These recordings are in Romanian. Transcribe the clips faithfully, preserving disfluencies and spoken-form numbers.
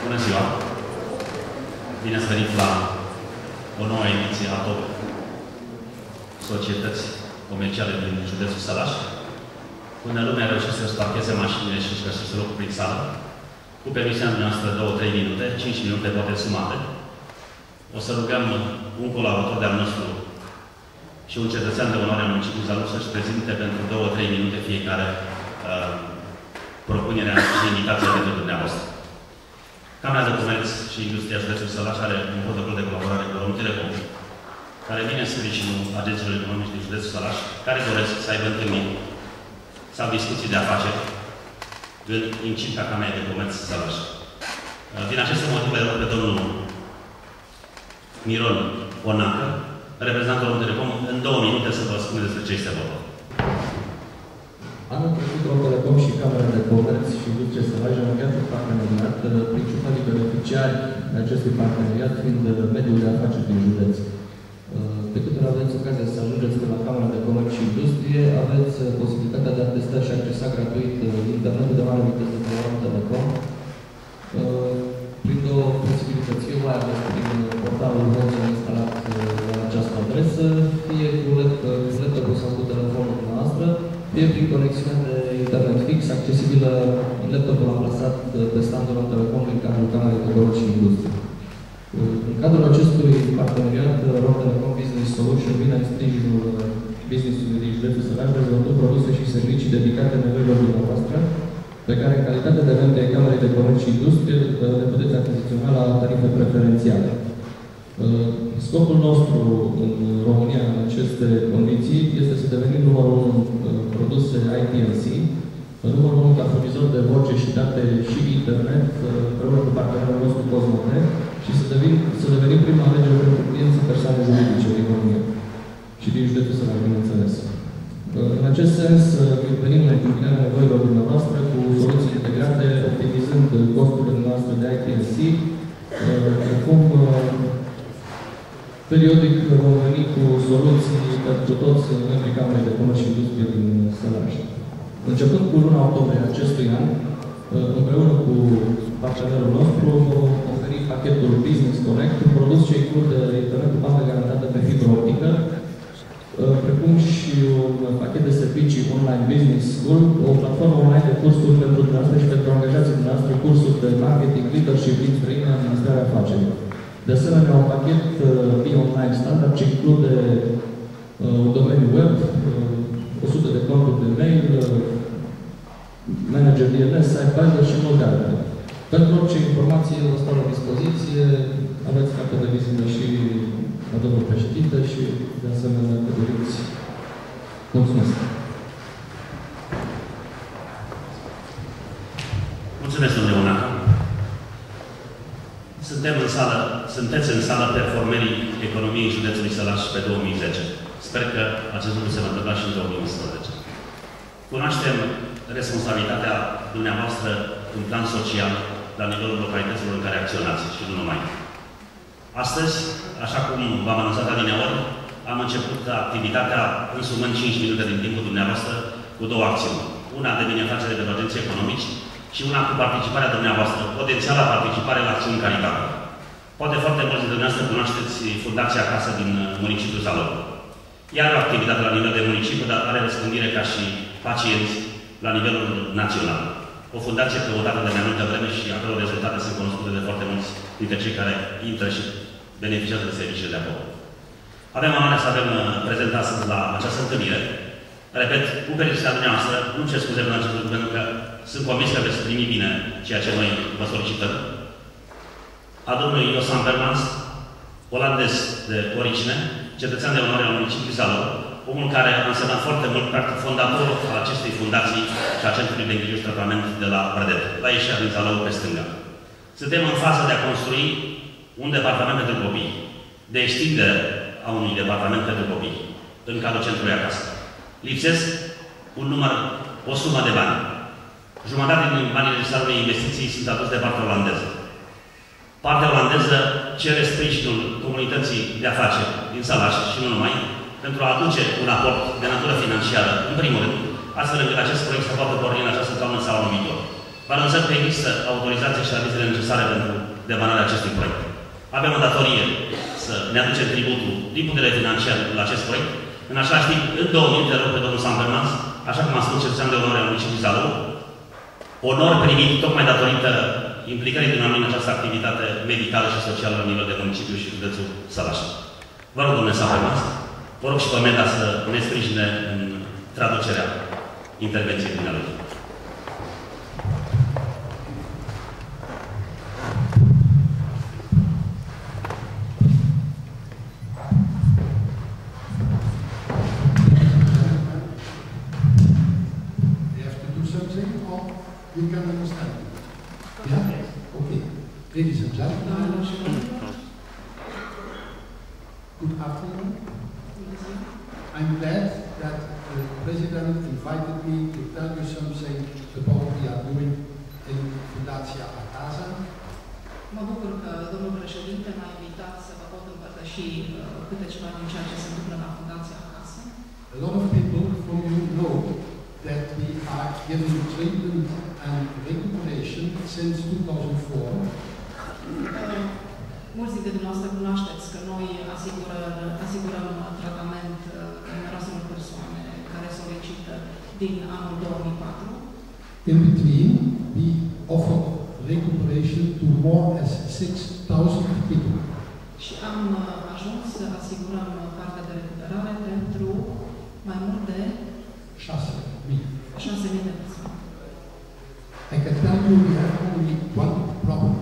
Bună ziua! Bine ați venit la o nouă ediție a Top Societăți Comerciale din județul Sălaș, unde lumea reușește să-și parcheze mașinile și își găsește locul prin sală, cu permisiunea noastră două trei minute, cinci minute poate sumate. O să rugăm un colaborator de-al nostru și un cetățean de onoare al municipiului Zalău să-și prezinte pentru două trei minute fiecare uh, propunerea și invitația pentru dumneavoastră. Camera de Comerț și Industria Județului Sălaș are un protocol de colaborare cu Romul Telecom, care vine în sprijinul agenților economici din Județul Sălaș, care doresc să aibă întâlniri sau discuții de afaceri în incinta Camerei de Comerț Sălaș. Din aceste motive, rog pe domnul Miron Onacă, reprezentantul Romul Telecom, în două minute să vă spune despre ce este vorba. Anul trecut, Romul Telecom și Camera de Comerț și Industria Sălaș au încheiat un parteneriat, principalii beneficiari acestui parteneriat fiind mediul de afaceri din județ. De câte ori aveți ocazia să ajungeți pe la Camera de Comerț și Industrie, aveți posibilitatea de a testa și accesa gratuit internetul de mare viteză de Romul Telecom. Prin două posibilități, fie mai ales prin portalul nostru instalat la această adresă, fie cu laptopul sau cu telefonul noastră, fie prin conexiunea de internet fix, accesibilă în laptopul amplasat pe standul Romul Telecom în cadrul Camerei de Comerț și Industrie. În cadrul acestui parteneriat, Romul Telecom Business Solution vine în sprijinul business-ului din județul Sălaș, dezvoltând produse și servicii dedicate nevoilor dumneavoastră, pe care, în calitate de membri ai Camerei de Comerț și Industrie, le puteți achiziționa la tarife preferențiale. Scopul nostru în România, în aceste condiții, este să devenim numărul unu produse I T N C, numărul unu ca furnizor de voce și date și internet, împreună cu partenerul nostru Cosmonet, și să devenim, să devenim prima alegere pentru clienți și persoane juridice din România și din județul Sălaș, bineînțeles. În acest sens, venim în întâmpinarea nevoilor dumneavoastră cu soluții integrate, optimizând costurile noastre de I T N C, cum periodic vom veni cu soluții pentru toți membrii Camerei de Comerț și Industrie din Sălaș. Începând cu luna octombrie acestui an, împreună cu partenerul nostru, vom oferi pachetul Business Connect, un produs ce include internet cu bandă garantată pe fibră optică, precum și un pachet de servicii online Business School, o platformă online de cursuri pentru dumneavoastră și pentru angajații dumneavoastră, cursuri de marketing, leadership, lead training, administrarea afacerilor. De asemenea, un pachet e-online standard ce include un domeniu web, o sută de conturi de mail, manager D N S, site builder și multe altele. Pentru orice informație vă stau la dispoziție, aveți cartea de vizită și la domnul președinte și, de asemenea, că doriți. Mulțumesc! Mulțumesc, domnule Onacă! Suntem în sală, sunteți în sală performerii economiei județului Sălaș pe două mii zece. Sper că acest lucru se va întâmpla și în două mii unsprezece. Cunoaștem responsabilitatea dumneavoastră în plan social la nivelul localităților în care acționați și nu numai. Astăzi, așa cum v-am anunțat adineori, am început activitatea însumând cinci minute din timpul dumneavoastră cu două acțiuni. Una de binefacere pentru agenții economici și una cu participarea dumneavoastră, potențiala participare la acțiuni caritabile. Poate foarte mulți dintre dumneavoastră cunoașteți Fundația Casă din municipiul Zalău. Ea are o activitate la nivel de municipiu, dar are răspândire ca și pacienți la nivelul național. O fundație căutată de mai multă vreme și acolo rezultate sunt cunoscute de foarte mulți dintre cei care intră și beneficiază de serviciile de acolo. Avem onoarea să avem prezent astăzi la această întâlnire. Repet, cu permisiunea dumneavoastră, nu cer scuze pentru acest lucru, pentru că sunt convins că veți primi bine ceea ce noi vă solicităm. A domnului Josan Bermans, olandez de origine, cetățean de onoare al municipiului Zalău, omul care a însemnat foarte mult, practic, fondatorul al acestei fundații și a Centrului de Îngrijire și Tratament de la Brădet, la ieșirea din Zalău pe stânga. Suntem în fază de a construi un departament pentru copii, de extindere a unui departament pentru copii, în cadrul centrului acasă. Lipsesc un număr, o sumă de bani. Jumătate din banii necesari de investiții sunt aduși de partea olandeză. Partea olandeză cere sprijinul comunității de afaceri din Sălaș și nu numai, pentru a aduce un aport de natură financiară, în primul rând, astfel încât acest proiect să poată porni în această toamnă sau anul viitor. Vă anunțăm că există autorizații și avizele necesare pentru demararea acestui proiect. Avem o datorie să ne aducem tributul din punct de vedere financiar la acest proiect. În același timp, în două minute, rog pe domnul Sampermans, așa cum a spus cetățean de onoare al municipiului Zalău, onor primit tocmai datorită implicării dumneavoastră în această activitate medicală și socială la nivel de municipiu și județul Sălaș. Vă rog, domnule Sampermans, vă rog și pe Meda să ne sprijine în traducerea intervenției dumneavoastră. You can understand. Yeah? Okay. Ladies and gentlemen, good afternoon. I'm glad that the President invited me to tell you something about what we are doing in Fundația Acasă. Mă bucur că domnul președinte m-a invitat să vă pot împărtăși câte ceva din ceea ce se întâmplă la Fundația Acasă. A lot of people from you know that we are giving treatment and recuperation since two thousand four. Uh, mulți dintre dumneavoastră cunoașteți că noi asigurăm, asigurăm tratament uh, numeroaselor persoane care solicită din anul două mii patru. In between, we offer recuperation to more than six thousand people. Și am uh, ajuns să asigurăm partea de recuperare pentru mai mult de șase mii de persoane. I can tell you we have only one problem.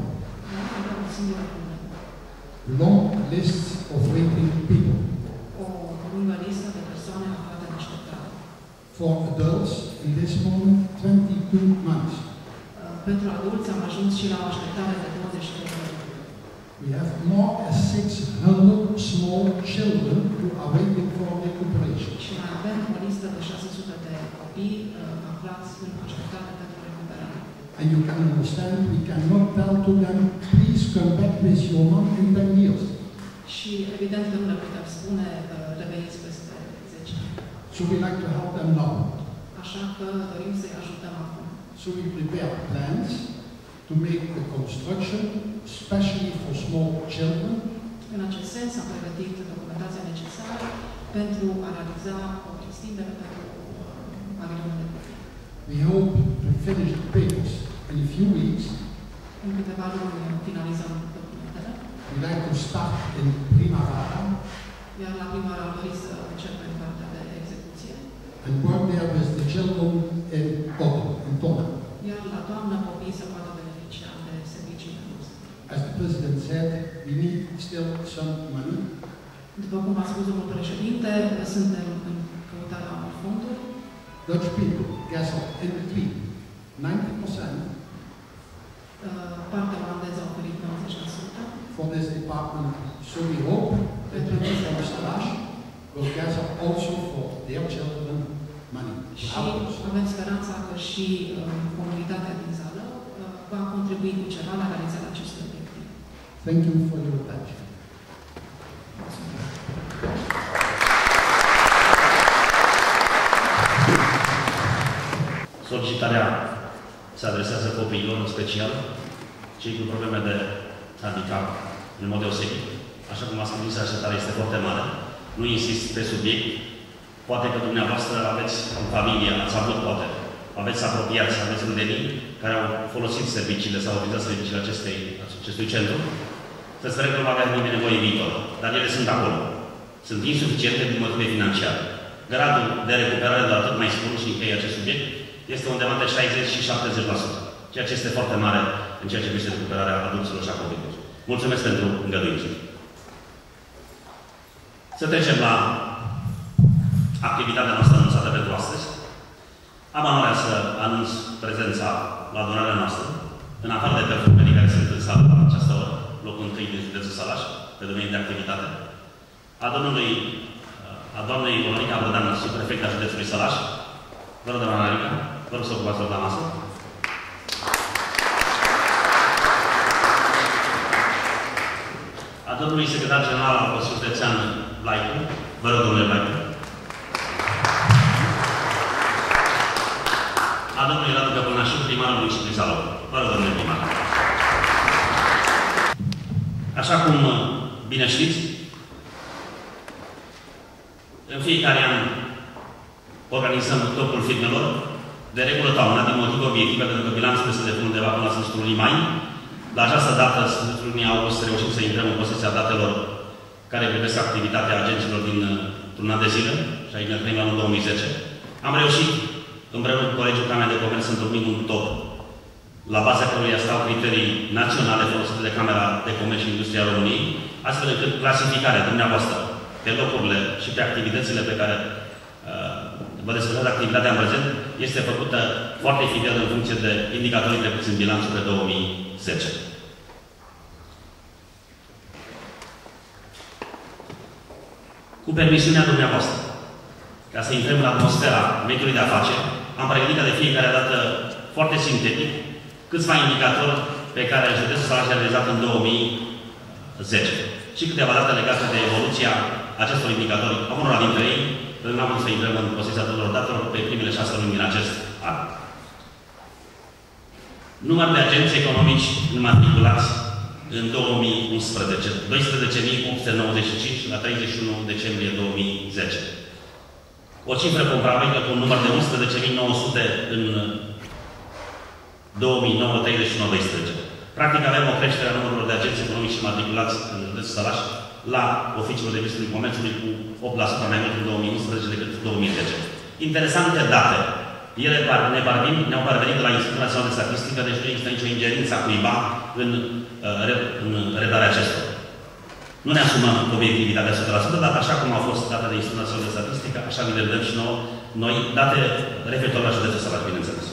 Long lists of waiting people. O lungă listă de persoane aflate în așteptare. For adults, in this moment, twenty-two months. Pentru adulți am ajuns și la o așteptare de douăzeci și doi de ani. We have more than six hundred small children who are waiting for recuperation. Și mai avem o listă de șase sute de copii aflați în așteptare pentru recuperare. And you can understand, we cannot tell to them, please come back with your mom in ten years. Și evident că nu le putem spune reveniți peste zece ani. So we like to help them now. Așa că dorim să-i ajutăm acum. So we prepare plans to make the construction, especially for small children. În acest sens am pregătit documentația necesară pentru a realiza o extindere pentru pavilionul de copii. We hope to finish the papers in a few weeks. În câteva luni finalizăm documentele. We like to start in primavera. Iar la primăvară am dorit să începem partea de execuție. And work there with the children in autumn, in Tona. Iar la toamnă copiii să poată beneficia de serviciile noastre. As the President said, we need still some money. După cum a spus domnul președinte, suntem în căutarea unor fonduri. Dutch people gather in between ninety percent. Partea olandeză a oferit nouăzeci la sută. For this department, so we hope that the people from Starash will gather also for their children money. Și avem speranța că și comunitatea din Zalău va contribui cu ceva la realizarea acestui obiectiv. Thank you for your attention. Solicitarea se adresează copiilor, în special cei cu probleme de handicap, în mod deosebit. Așa cum a spus, așteptarea este foarte mare. Nu insist pe subiect. Poate că dumneavoastră aveți în familie, ați avut poate, aveți apropiați, aveți râdenii care au folosit serviciile sau au utilizat serviciile acestei, acestui centru. Să sperăm că nu va avea nimeni nevoie în viitor. Dar ele sunt acolo. Sunt insuficiente din motive financiare. Gradul de recuperare, doar atât mai spun și încheie acest subiect, este undeva între șaizeci și șaptezeci la sută. Ceea ce este foarte mare în ceea ce privește recuperarea adulților și a copiilor. Mulțumesc pentru îngăduință. Să trecem la activitatea noastră anunțată pentru astăzi. Am onoarea să anunț prezența la adunarea noastră, în afară de perfumerii care sunt în sală la această oră, locul întâi din județul Sălaș, pe domeniul de activitate, a domnului, a doamnei Olonica Bădan, subprefecta județului Sălaș. Vă rog, doamna Olonica, vă rog să ocupați loc la masă. A domnului secretar general al Consiliului Județean Blaicu. Vă rog, domnule Blaicu. A domnului Radu Căpănașu, primarul municipiului Zalău. Vă rog, domnule primar. Așa cum bine știți, în fiecare an organizăm topul firmelor, de regulă toamna, din motive obiective, pentru că bilanțul se depune undeva până la sfârșitul lunii mai. La această dată, sfârșitul lunii august, reușim să intrăm în posesia datelor care privesc activitatea agenților dintr-un an de zile, și aici ne trăim la anul două mii zece. Am reușit, împreună cu Colegiul Camerei de Comerț, să întocmim un top, la baza căruia stau criterii naționale folosite de Camera de Comerț și Industria României, astfel încât clasificarea dumneavoastră pe locurile și pe activitățile pe care uh, vă desfășurați activitatea în prezent, este făcută foarte fidel în funcție de indicatorii trecuți în bilanțul pe două mii zece. Cu permisiunea dumneavoastră, ca să intrăm în atmosfera mediului de afaceri, am pregătit de fiecare dată foarte sintetic câțiva indicatori pe care județul Săraș a realizat în două mii zece și câteva date legate de evoluția acestor indicatori. Am unul dintre ei, pentru că n-am vrut să intrăm în posesia tuturor datelor pe primele șase luni din acest an. Număr de agenți economici înmatriculați în două mii unsprezece, doisprezece mii opt sute nouăzeci și cinci la treizeci și unu decembrie două mii zece. O cifră comparabilă cu un număr de unsprezece mii nouă sute în două mii nouă, treizeci și unu doisprezece. Practic avem o creștere a numărului de agenți economici matriculați în județul Săraș la Oficiul Registrului Comerțului cu opt la sută mai mult în două mii unsprezece decât în două mii zece. Interesante date. Ele ne parvin, ne-au parvenit de la Institutul Național de Statistică, deci nu există nicio ingerință a cuiva în, în redarea acestor. Nu ne asumăm obiectivitatea o sută la sută, dar așa cum au fost date de Institutul Național de Statistică, așa vi le dăm și nouă, noi date referitor la județul Săraș, bineînțeles.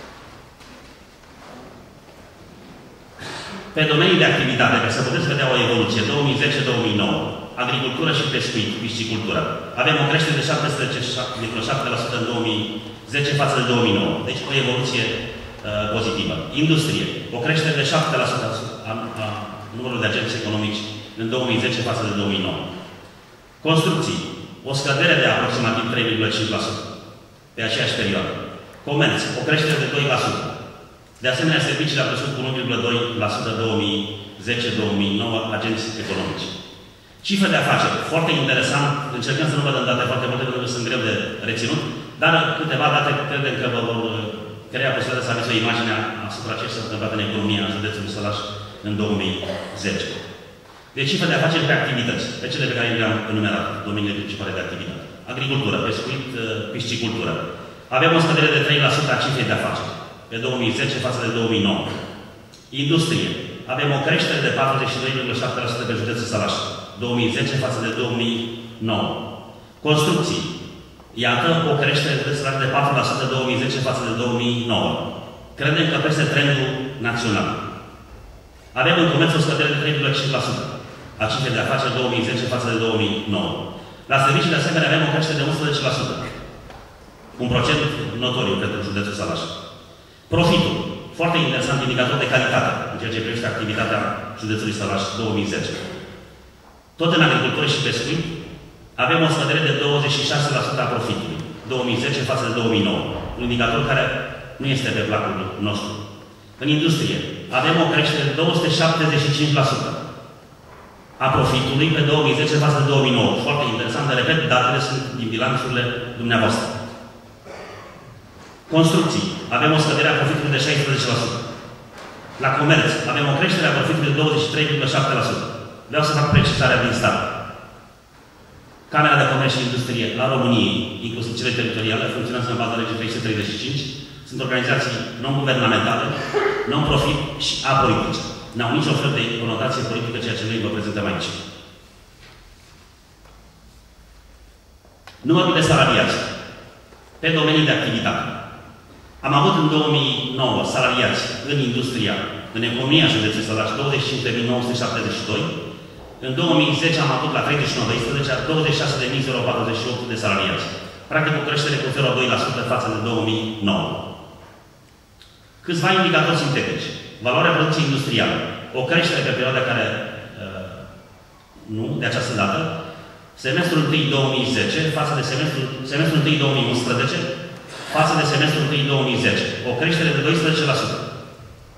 Pe domenii de activitate, ca să puteți vedea o evoluție, două mii zece două mii nouă, agricultură și pescuit, piscicultură. Avem o creștere de șaptesprezece virgulă șapte la sută în două mii zece față de două mii nouă. Deci o evoluție uh, pozitivă. Industrie. O creștere de șapte la sută a, a numărului de agenți economici în două mii zece față de două mii nouă. Construcții. O scădere de aproximativ trei virgulă cinci la sută pe aceeași perioadă. Comerț. O creștere de doi la sută. De asemenea, serviciile au crescut cu unu virgulă doi la sută două mii zece două mii nouă agenți economici. Cifre de afaceri. Foarte interesant. Încercăm să nu vă dăm date foarte multe, pentru că sunt greu de reținut, dar câteva date credem că vă vor crea posibilitatea să aveți o imagine asupra ce s-a întâmplat în economia județului Săraș în două mii zece. Deci cifre de afaceri pe activități, pe cele pe care le-am enumerat, domeniile principale de activitate. Agricultură, pescuit, piscicultură. Avem o scădere de trei la sută a cifrei de afaceri pe două mii zece față de două mii nouă. Industrie. Avem o creștere de patruzeci și doi virgulă șapte la sută pe județul Săraș, două mii zece față de două mii nouă. Construcții. Iată o creștere de patru la sută două mii zece față de două mii nouă. Credem că peste trendul național. Avem în comerț o scădere de trei virgulă cinci la sută a cifrei de afaceri două mii zece față de două mii nouă. La servicii, de asemenea, avem o creștere de unsprezece la sută. Un procent notoriu pentru județul Săraș. Profitul. Foarte interesant indicator de calitate în ceea ce privește activitatea județului Săraș două mii zece. Tot în agricultură și pescuit, avem o scădere de douăzeci și șase la sută a profitului, două mii zece față de două mii nouă. Un indicator care nu este pe placul nostru. În industrie, avem o creștere de două sute șaptezeci și cinci la sută a profitului pe două mii zece față de două mii nouă. Foarte interesant, de repet, datele sunt din bilanțurile dumneavoastră. Construcții. Avem o scădere a profitului de șaisprezece la sută. La comerț, avem o creștere a profitului de douăzeci și trei virgulă șapte la sută. Vreau să fac precizarea din stat. Camera de Comerț și Industrie la României, inclusiv cele teritoriale, funcționează în baza legii trei sute treizeci și cinci. Sunt organizații non-guvernamentale, non-profit și apolitice. N-au nicio fel de conotație politică, ceea ce noi vă prezentăm aici. Numărul de salariați pe domenii de activitate. Am avut în două mii nouă salariați în industria, în economia județului Săraș, douăzeci și cinci de mii nouă sute șaptezeci și doi. În două mii zece am avut la treizeci și unu doisprezece douăzeci și șase de mii patruzeci și opt de salariați. Practic o creștere cu zero virgulă doi la sută față de două mii nouă. Câțiva indicatori sintetici. Valoarea producției industriale. O creștere pe perioada care, uh, nu, de această dată, semestrul întâi două mii zece față de semestrul, semestrul întâi două mii unsprezece față de semestrul întâi două mii zece. O creștere de doisprezece la sută.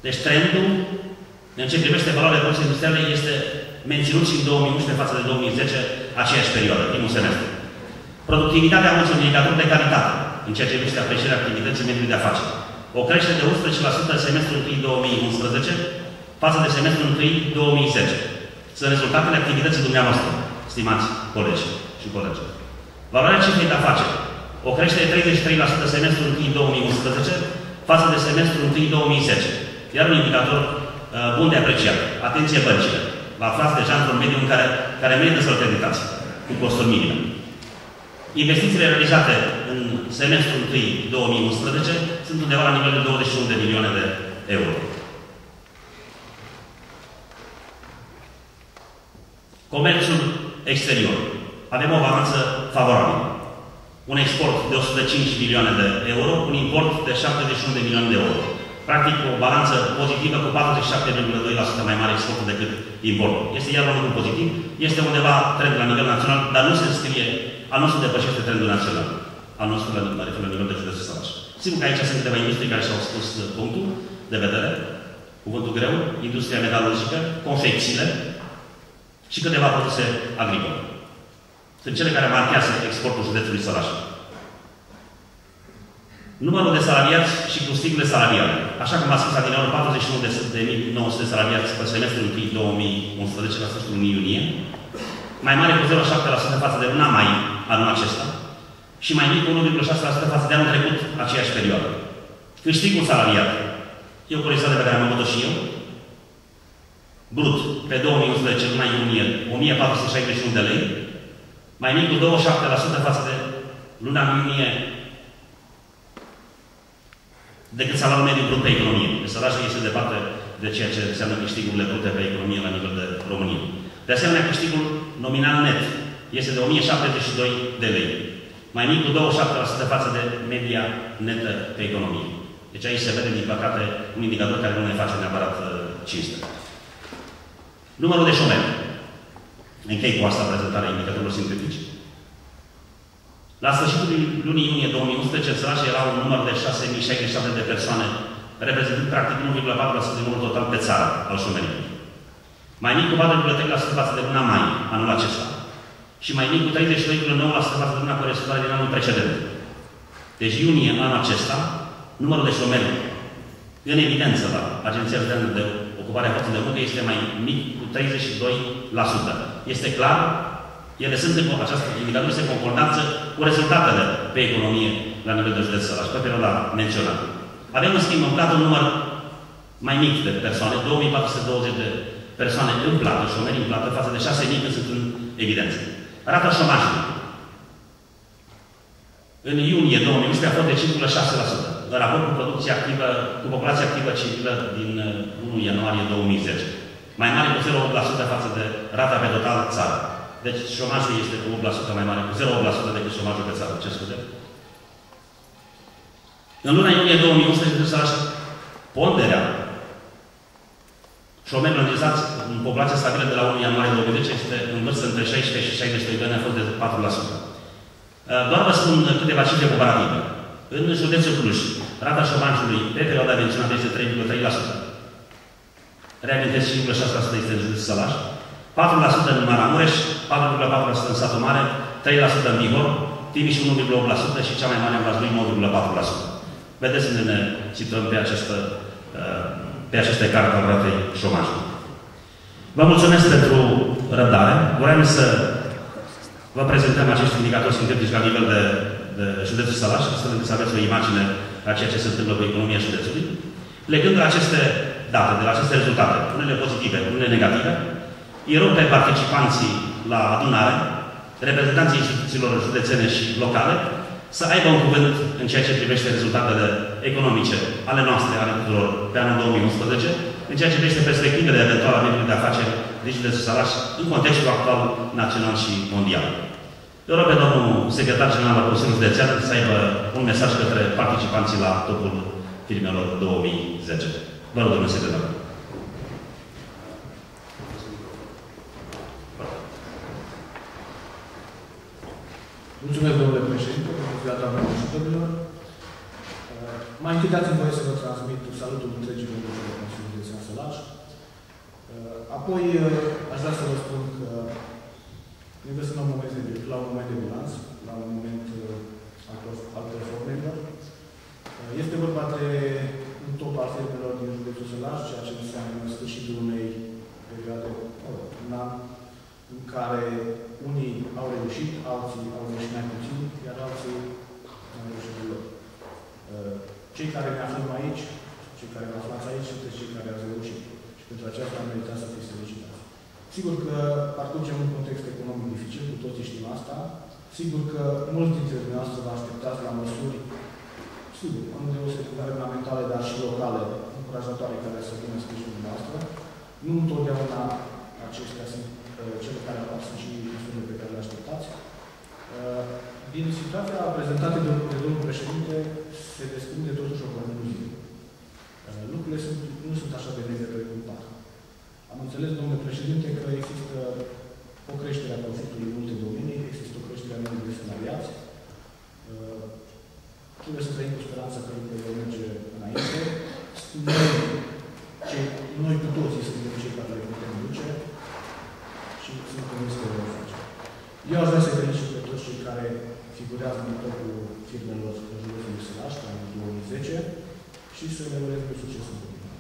Deci trendul, în ce privește valoarea produselor industriale, este menținut și în două mii unsprezece față de două mii zece, aceeași perioadă, primul semestru. Productivitatea a un indicator de calitate, în ceea ce privește aprecierea activității mediului de afaceri. O creștere de unsprezece la sută în semestrul întâi două mii unsprezece față de semestrul întâi două mii zece. Sunt rezultatele activității dumneavoastră, stimați colegi și colegi. Valoarea cifrei de afaceri. O creștere de treizeci și trei la sută semestrul întâi două mii unsprezece față de semestrul întâi două mii zece. Iar un indicator uh, bun de apreciat. Atenție băncile. Vă aflați deja într-un mediu în care, care merită să-l creditați, cu costuri minime. Investițiile realizate în semestrul întâi două mii unsprezece sunt undeva la nivel de douăzeci și unu de milioane de euro. Comerțul exterior. Avem o balanță favorabilă. Un export de o sută cinci milioane de euro, un import de șaptezeci și unu de milioane de euro. Practic o balanță pozitivă cu patruzeci și șapte virgulă doi la sută mai mare exportul decât importul. Este iar un lucru pozitiv. Este undeva trend la nivel național, dar nu se înscrie, al nostru depășește trendul național. Al nostru la, la, la nivel de județul Săraș. Sigur că aici sunt câteva industrii care și-au spus punctul de vedere, cuvântul greu, industria metalurgică, confecțiile și câteva produse agricole. Sunt cele care marchează exportul județului Săraș. Numărul de salariați și câștigurile salariale. Așa cum a spus adineauri, patruzeci și unu de mii nouă sute salariați pe semestrul întâi două mii unsprezece la sfârșitul lunii iunie, mai mare cu zero virgulă șapte la sută față de luna mai anul acesta și mai mic cu unu virgulă șase la sută față de anul trecut, aceeași perioadă. Câștigul salariat. E o curiozitate pe care am avut-o și eu. Brut, pe două mii unsprezece, luna iunie, o mie patru sute șaizeci și unu de lei, mai mic cu douăzeci și șapte la sută față de luna iunie decât salariul mediu brut pe economie. Deci salariul este departe de ceea ce înseamnă câștigurile brute pe economie la nivel de România. De asemenea, câștigul nominal net este de o mie șaptezeci și doi de lei. Mai mic cu douăzeci și șapte la sută față de media netă pe economie. Deci aici se vede, din păcate, un indicator care nu ne face neapărat uh, cinste. Numărul de șomeri. Închei cu asta prezentarea indicatorilor sintetici. La sfârșitul lunii iunie două mii unsprezece, în Săraș era un număr de șase mii șaizeci și șapte de persoane, reprezentând practic unu virgulă patru la sută din numărul total pe țară al șomerilor. Mai mic cu patru virgulă trei la sută față de luna mai, anul acesta. Și mai mic cu treizeci și doi virgulă nouă la sută față de luna corespunzătoare din anul precedent. Deci iunie anul acesta, numărul de șomeri în evidență la Agenția Județeană de Ocupare a Forței de Muncă este mai mic cu treizeci și doi la sută. Este clar, ele sunt în această indicator este în concordanță cu rezultatele pe economie la nivel de județ Săraș, pe perioada menționată. Avem, în schimb, în plată un număr mai mic de persoane, două mii patru sute douăzeci de persoane în plată, șomeri în plată, față de șase mii când sunt în evidență. Rata șomajului. În iunie două mii unsprezece a fost de cinci virgulă șase la sută, în raport cu producția activă, cu populația activă civilă din unu ianuarie două mii zece. Mai mare cu zero virgulă opt la sută față de rata pe total țară. Deci șomajul este cu opt la sută mai mare, cu zero virgulă opt la sută decât șomajul pe țară. Ce scuze? În luna iunie două mii unsprezece, Săraș, ponderea șomerilor înregistrați în populația stabilă de la unu ianuarie două mii zece este în vârstă între șaisprezece și șaizeci și doi de ani, a fost de patru la sută. Doar vă spun câteva cifre comparative. În județul Cluj, rata șomajului pe perioada menționată este trei virgulă trei la sută. Reamintesc cinci virgulă șase la sută este în județul Săraș, patru la sută în Maramureș, patru virgulă patru la sută în Satul Mare, trei la sută în Bihor, Timiș unu virgulă opt la sută și cea mai mare în Vaslui nouă virgulă patru la sută. Vedeți unde ne situăm pe, această, pe aceste carte al ratei șomajului. Vă mulțumesc pentru răbdare. Vreau să vă prezentăm acești indicatori sintetici la nivel de, de județul Săraș, astfel încât să aveți o imagine a ceea ce se întâmplă cu economia județului. Plecând de la aceste date, de la aceste rezultate, unele pozitive, unele negative, îi rog pe participanții la adunare, reprezentanții instituțiilor județene și locale, să aibă un cuvânt în ceea ce privește rezultatele economice ale noastre, ale tuturor, pe anul două mii unsprezece, în ceea ce privește perspectivele eventuale a mediului de afaceri din județul Săraș, în contextul actual național și mondial. Eu rog pe domnul secretar general al Consiliului Județean să aibă un mesaj către participanții la topul filmelor două mii zece. Vă rog, domnul secretar. Mulțumesc, domnule președinte, pentru ziua doamnelor și domnilor. Mai întâi dați-mi voie să vă transmit salutul întregii membri de Consiliul Sălaș. Apoi, aș vrea să vă spun că ne găsim la un moment de, la un moment de bilanț, la un moment al performelor. Este vorba de un top al fermelor din județul Sălaș, ceea ce înseamnă sfârșitul unei perioade, un an, în care unii au reușit, alții au reușit mai puțin, iar alții nu au reușit deloc. Cei care ne aflăm aici, cei care vă aflați aici, sunteți cei care ați reușit. Și pentru aceasta am meritat să fiți felicitați. Sigur că parcurgem un context economic dificil, cu toții știm asta. Sigur că mulți dintre dumneavoastră vă așteptați la măsuri, sigur, în deosebire guvernamentale, dar și locale, încurajatoare, care să vină sprijinul dumneavoastră. Nu întotdeauna acestea sunt uh, cele care apar, sunt și măsurile pe care le așteptați. Uh, din situația prezentată de, de domnul președinte, se desprinde totuși o concluzie. Uh, lucrurile sunt, nu sunt așa de negre precum par. Am înțeles, domnule președinte, că există o creștere a profitului în multe domenii, există o creștere a numărului de salariați. Uh, trebuie să trăim cu speranța că lucrurile vor merge înainte. Noi, cei, noi cu toții suntem cei care le putem duce și sunt convins că le vom face. Eu aș vrea să felicit pe toți cei care figurează în topul firmelor județului Sălaș, în anul două mii zece, și să le urez mult succes în continuare.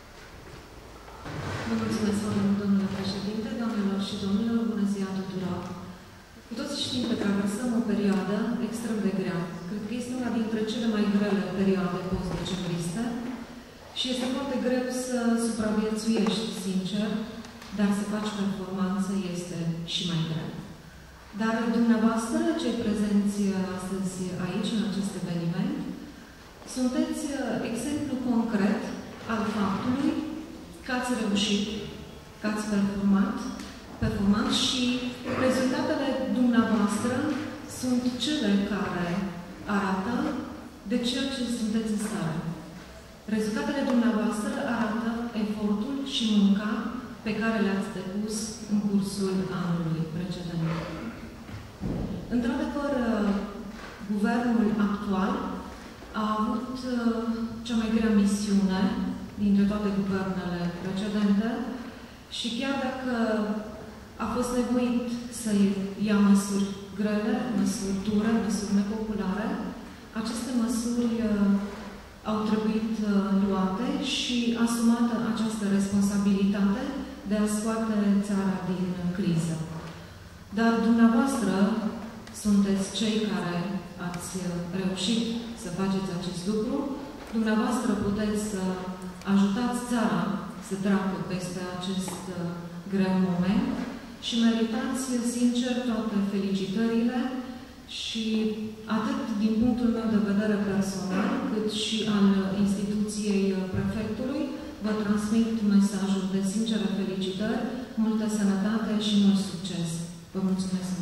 Vă mulțumesc foarte mult, domnule președinte, doamnelor și domnilor, bună ziua tuturor! Cu toți știm că traversăm o perioadă extrem de grea. Cred că este una dintre cele mai grele perioade post-decembriste și este foarte greu să supraviețuiești, sincer, dar să faci performanță este și mai greu. Dar dumneavoastră, cei prezenți astăzi aici, în acest eveniment, sunteți exemplu concret al faptului că ați reușit, că ați performat, performat și rezultatele dumneavoastră sunt cele care arată de ceea ce sunteți în stare. Rezultatele dumneavoastră arată efortul și munca pe care le-ați depus în cursul anului precedent. Într-adevăr, guvernul actual a avut cea mai grea misiune dintre toate guvernele precedente și chiar dacă a fost nevoit să ia măsuri grele, măsuri dure, măsuri nepopulare, aceste măsuri au trebuit luate și asumată această responsabilitate de a scoate țara din criză. Dar dumneavoastră sunteți cei care ați reușit să faceți acest lucru. Dumneavoastră puteți să ajutați țara să treacă peste acest greu moment și meritați, sincer, toate felicitările și atât din punctul meu de vedere personal, cât și al instituției prefectului, vă transmit mesajul de sincere felicitări, multă sănătate și mult succes. Vă mulțumesc!